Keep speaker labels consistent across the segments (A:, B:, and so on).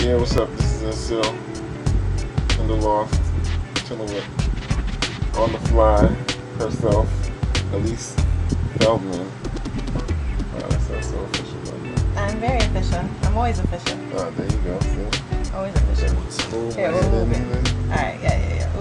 A: Yeah, what's up? This is Nsil in the loft, chilling with on the fly herself, Alyse Feldman. Wow, that sounds so official.
B: I'm very official. I'm always official.
A: Oh, there you go. See?
B: Always official.
A: Smooth.
B: Here, we're moving. Alright, yeah.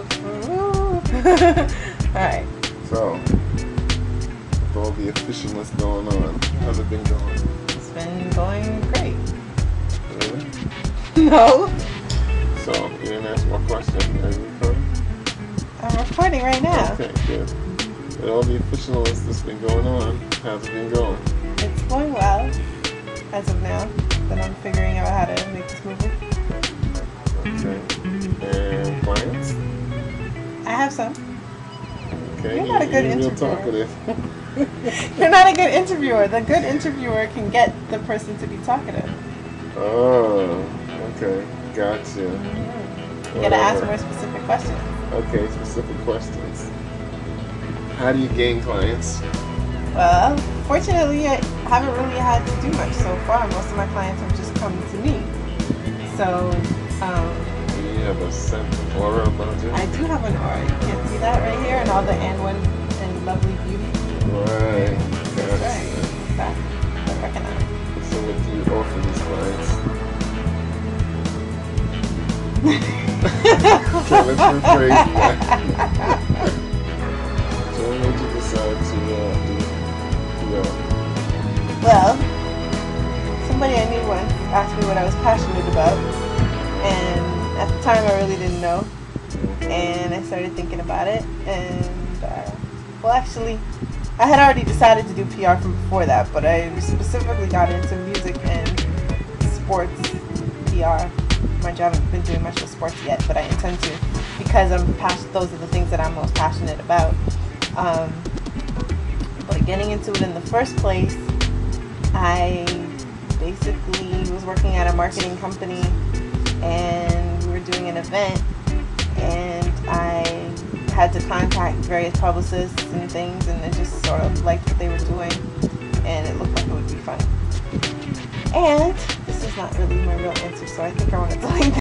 B: Alright.
A: So, with all the officialness going on, how's it been going?
B: It's been going great.
A: Really?
B: No.
A: So, you didn't ask my question. Are you recording?
B: I'm recording right now.
A: Okay, good. With all the officialness that's been going on, how's it been going?
B: It's going well, as of now. But I'm figuring out how to make this movie.
A: Okay. And clients?
B: I have some.
A: Okay.
B: You're not a good
A: You're real
B: interviewer.
A: talkative.
B: You're not a good interviewer. The good interviewer can get the person to be talkative.
A: Oh, okay. Gotcha.
B: You gotta ask more specific questions.
A: Okay, specific questions. How do you gain clients?
B: Well, fortunately, I haven't really had to do much so far. Most of my clients have just come to me. So,
A: Do you have a scent aura about you?
B: I do have an aura. You can't see that right here and all the and lovely beauty.
A: Right.
B: That's
A: Gotcha.
B: right. That I recognize.
A: So what do you offer these clients? Okay, let's rephrase that. So what made you decide to do that?
B: Well, somebody I knew once asked me what I was passionate about, and at the time I really didn't know, and I started thinking about it, and well, actually, I had already decided to do PR from before that, but I specifically got into music and sports PR. Mind you, I haven't been doing much with sports yet, but I intend to, because those are the things that I'm most passionate about. But getting into it in the first place, I basically was working at a marketing company, and we were doing an event, and I had to contact various publicists and things, and I just sort of liked what they were doing, and it looked like it would be fun. And this is not really my real answer, so I think I want to tell you